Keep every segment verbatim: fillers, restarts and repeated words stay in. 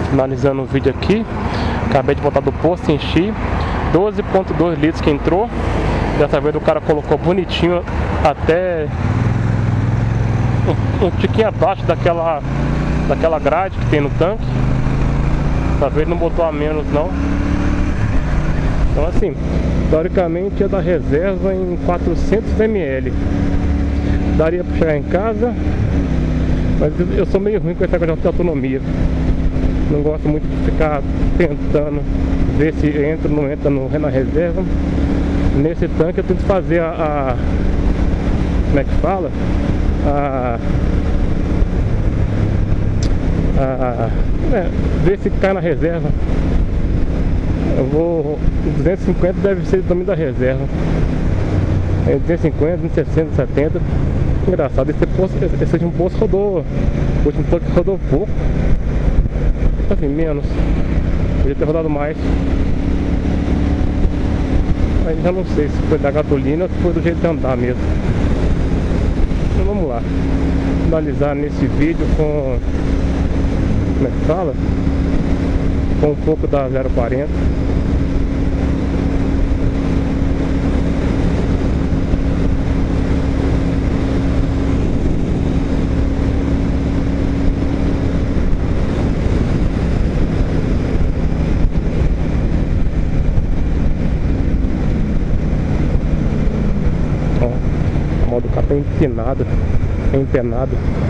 Finalizando o vídeo aqui. Acabei de voltar do posto, enchi doze vírgula dois litros que entrou. Dessa vez o cara colocou bonitinho até um, um tiquinho abaixo daquela, daquela grade que tem no tanque. Dessa vez não botou a menos não. Então assim, teoricamente é da reserva em quatrocentos mililitros. Daria para chegar em casa, mas eu sou meio ruim com essa coisa de autonomia. Não gosto muito de ficar tentando ver se entra ou não entra no, na reserva. Nesse tanque eu tento fazer a, a como é que fala? A, a é, ver se cai na reserva. Eu vou. duzentos e cinquenta deve ser o tamanho da reserva. É duzentos e cinquenta, duzentos e sessenta, setenta. Engraçado, esse, posto, esse último posto rodou. O último tanque rodou pouco. Assim, menos. Podia ter rodado mais. Mas já não sei se foi da gasolina ou se foi do jeito de andar mesmo. Então vamos lá. Finalizar nesse vídeo com. Como é que fala? Com um pouco da zero quarenta. Ó, a moto do carro tá empinada, tá empenada.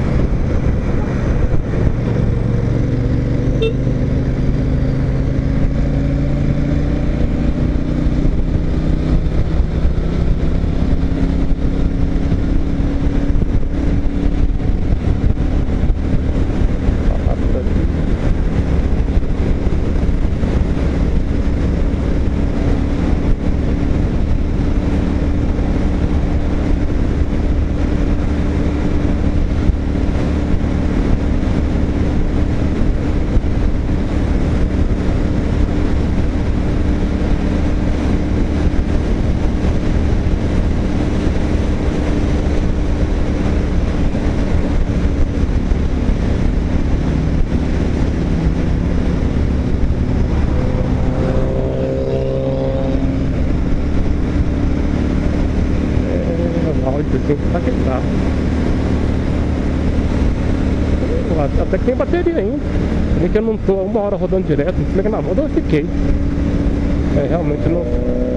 Tem que paquetar. Até que tem bateria ainda. Porque que eu não tô uma hora rodando direto. Não sei que na volta eu fiquei. É, realmente não.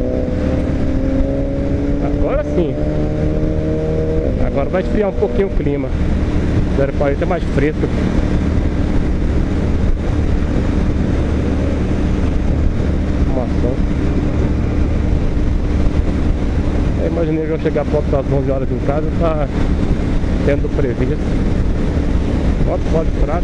Agora sim. Agora vai esfriar um pouquinho o clima. zero quarenta é mais fresco. Fumação. Imaginei que eu chegar a ponto das onze horas em casa, tá tendo previsto. Moto pode fraca.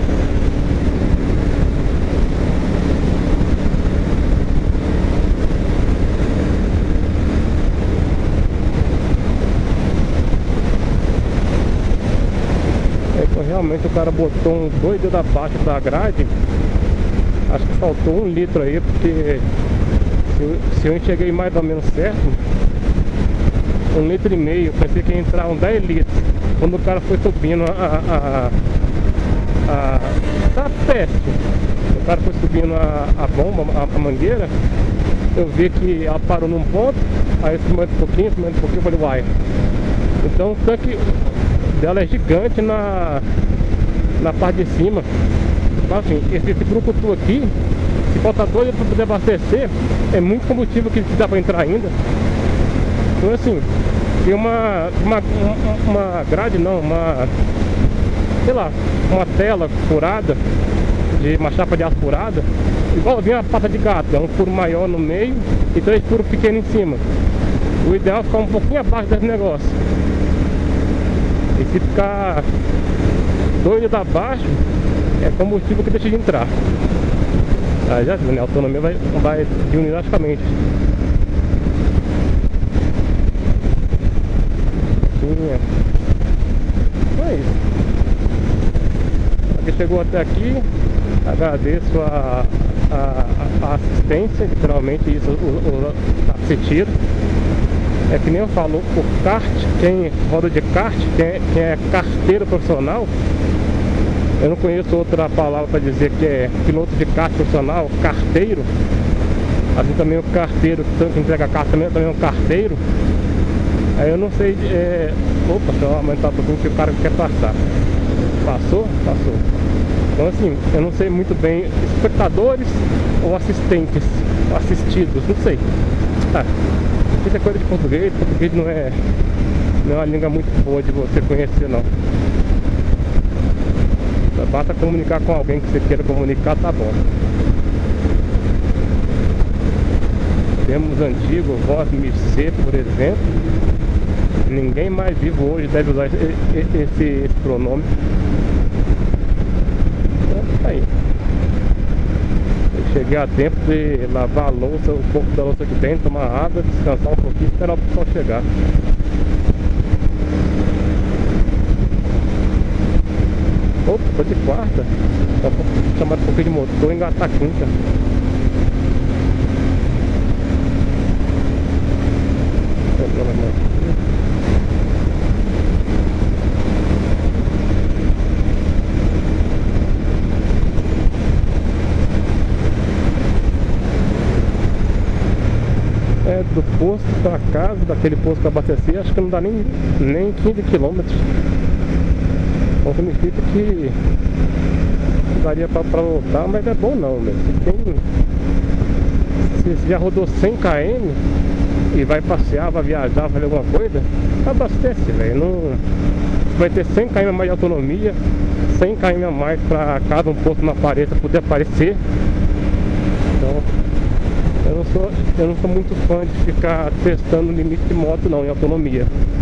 É, então, realmente o cara botou um dois dedos abaixo da grade. Acho que faltou um litro aí, porque se eu, se eu enxerguei mais ou menos certo, um litro e meio, pensei que ia entrar um dez litros. Quando o cara foi subindo a, a, a, a tá péssimo. O cara foi subindo a, a bomba, a, a mangueira. Eu vi que ela parou num ponto. Aí subiu mais um pouquinho, subiu mais um pouquinho, eu falei, uai. Então o tanque dela é gigante na, na parte de cima. Então, assim, esse, esse brucutu aqui, se faltar dois para poder abastecer, é muito combustível que dá para entrar ainda. Então assim, tem uma, uma, uma grade não, uma, sei lá, uma tela furada, de uma chapa de aço furada, igualzinho a pata de gato, é um furo maior no meio e três furos pequenos em cima. O ideal é ficar um pouquinho abaixo desse negócio. E se ficar dois dedos abaixo, é combustível que deixa de entrar. Aí já viu, né? A autonomia vai, vai diminuir drasticamente. Então é isso. Aqui chegou até aqui. Agradeço a, a, a assistência, literalmente isso o, o, assistir. É que nem eu falo, o kart, quem roda de kart, quem é, quem é carteiro profissional, Eu não conheço outra palavra para dizer que é piloto de kart profissional, carteiro. Assim também o carteiro que entrega a carta também, também é um carteiro. Aí eu não sei, é... opa, deixa eu aumentar um pouquinho que o cara quer passar. Passou? Passou. Então assim, eu não sei muito bem, espectadores ou assistentes, ou assistidos, não sei. Ah, isso é coisa de português, português não é, não é uma língua muito boa de você conhecer não. Basta comunicar com alguém que você queira comunicar, tá bom. Temos antigo, voz M C, por exemplo. Ninguém mais vivo hoje deve usar esse, esse, esse pronome. Então, tá aí. Eu cheguei a tempo de lavar a louça, um pouco da louça que tem, tomar água, descansar um pouquinho e esperar o pessoal chegar. Opa, tô de quarta. Só vou chamar um pouquinho de motor e engatar a quinta. É, do posto pra casa, daquele posto que eu abasteci, acho que não dá nem, nem quinze quilômetros. Então significa que daria pra, pra voltar, mas é bom não, mesmo. Tem, se você já rodou cem quilômetros e vai passear, vai viajar, vai fazer alguma coisa, abastece, velho. Não vai ter cem quilômetros a mais de autonomia, cem quilômetros a mais pra cada um posto não apareça, poder aparecer. Então eu não sou, eu não sou muito fã de ficar testando o limite de moto não, em autonomia.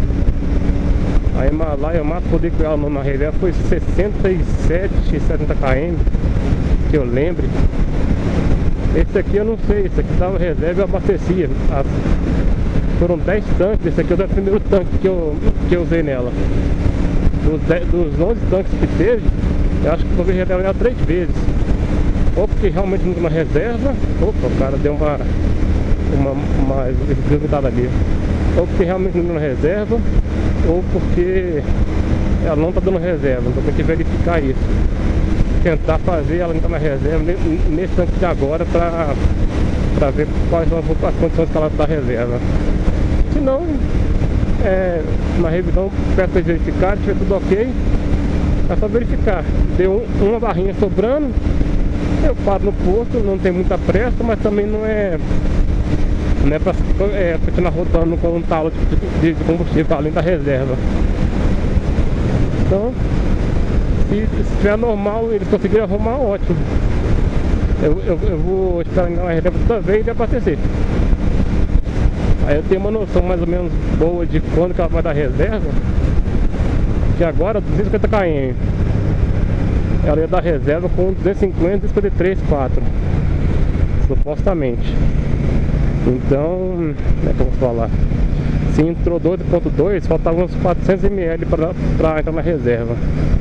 A Himalaia, o máximo poder que ela na reserva foi sessenta e sete, setenta quilômetros, que eu lembre. Esse aqui eu não sei, esse aqui dava reserva e eu abastecia. As, foram dez tanques, esse aqui é o primeiro tanque que eu, que eu usei nela. Dos, dez, dos onze tanques que teve, eu acho que eu usei reserva três vezes. Ou porque realmente não tinha uma reserva, opa, o cara deu uma uma, uma desgrudada ali. Ou porque realmente não tinha uma reserva, ou porque ela não está dando reserva, então tem que verificar isso. Tentar fazer ela entrar na reserva nesse tanque de agora para ver quais são as condições que ela está reserva. Se não, é, na revisão peço para verificar, se tiver tudo ok, é só verificar. Deu um, uma barrinha sobrando, eu paro no posto, não tem muita pressa, mas também não é não é para é, continuar rodando com um talo de, de combustível além da reserva. Então, se estiver normal, eles conseguirem arrumar, ótimo. Eu, eu, eu vou esperar na reserva toda vez e abastecer. Aí eu tenho uma noção mais ou menos boa de quando que ela vai dar reserva. Que agora, duzentos e cinquenta quilômetros. Ela ia dar reserva com duzentos e cinquenta, duzentos e cinquenta e três, quatro. Supostamente. Então, como é que eu vou falar? Se entrou dois ponto dois, faltavam uns quatrocentos mililitros para, para entrar na reserva.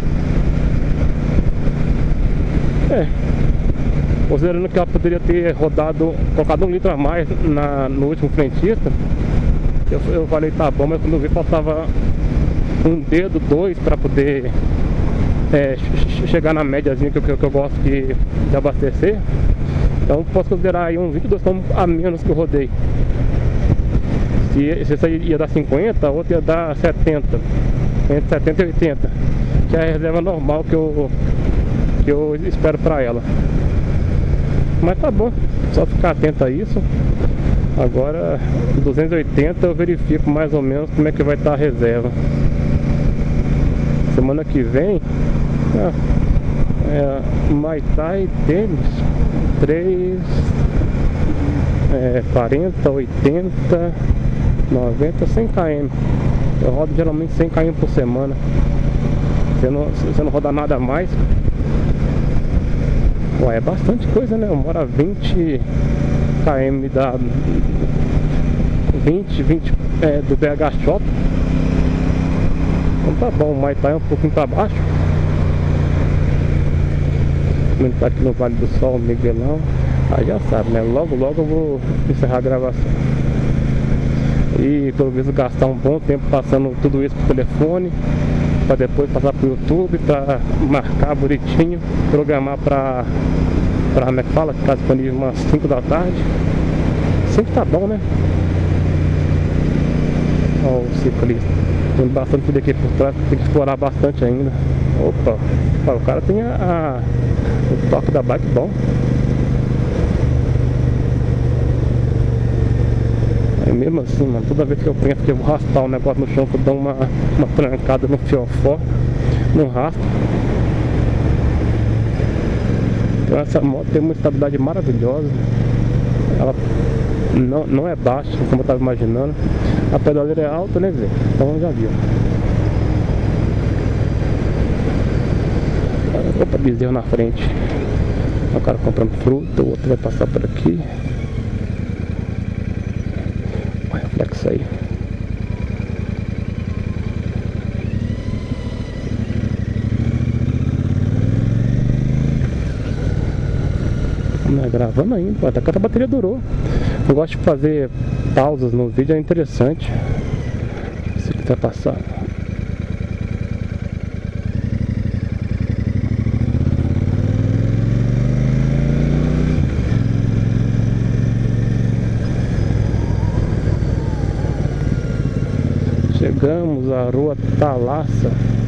É, considerando que ela poderia ter rodado, colocado um litro a mais na, no último frentista, eu, eu falei, tá bom, mas quando eu vi faltava um dedo, dois para poder é, chegar na médiazinha que, que, que eu gosto de, de abastecer. Então posso considerar aí uns vinte e dois quilômetros a menos que eu rodei. Se, se essa ia dar cinquenta, a outra ia dar setenta, entre setenta e oitenta, que é a reserva normal que eu, que eu espero pra ela. Mas tá bom, só ficar atento a isso. Agora duzentos e oitenta eu verifico mais ou menos como é que vai estar a reserva. Semana que vem ah, é, Muay Thai, tênis três, é, quarenta, oitenta, noventa, cem quilômetros. Eu rodo geralmente cem quilômetros por semana. Se não, se você não rodar nada mais, ué, é bastante coisa, né? Eu moro a vinte quilômetros da vinte, vinte é, do B H Shopping. Então tá bom, o Muay Thai é um pouquinho pra baixo. Como ele tá aqui no Vale do Sol, Miguelão. Aí já sabe, né? Logo, logo eu vou encerrar a gravação. E pelo menos gastar um bom tempo passando tudo isso pro telefone. para depois passar pro YouTube, para marcar bonitinho, programar para para como é que fala, ficar disponível umas cinco da tarde. cinco tá bom, né? Ó, o ciclista. Tem bastante vídeo aqui por trás, tem que explorar bastante ainda. Opa, ó, o cara tem a, a, o toque da bike bom. Aí mesmo assim, mano, toda vez que eu penso que eu vou raspar o negócio no chão, que eu dou uma, uma trancada no fiofó, não raspa. Então essa moto tem uma estabilidade maravilhosa. Ela não, não é baixa, como eu estava imaginando. A pedaleira é alta, né, Zé? Então já viu. Opa, bezerro na frente. O cara comprando fruta, o outro vai passar por aqui. O reflexo aí. Não é gravando ainda, até que a bateria durou. Eu gosto de fazer pausas no vídeo, é interessante. Se quiser passar. Chegamos à rua Thalassa.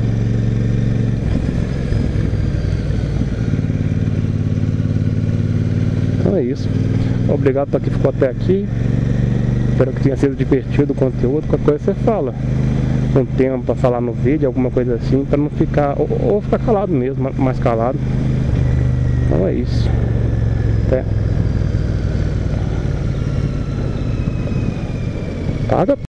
Então é isso. Obrigado para quem ficou até aqui. Espero que tenha sido divertido o conteúdo. Qualquer coisa você fala. Um tema para falar no vídeo, alguma coisa assim, para não ficar, ou, ou ficar calado mesmo, mais calado. Então é isso. Até. Paga.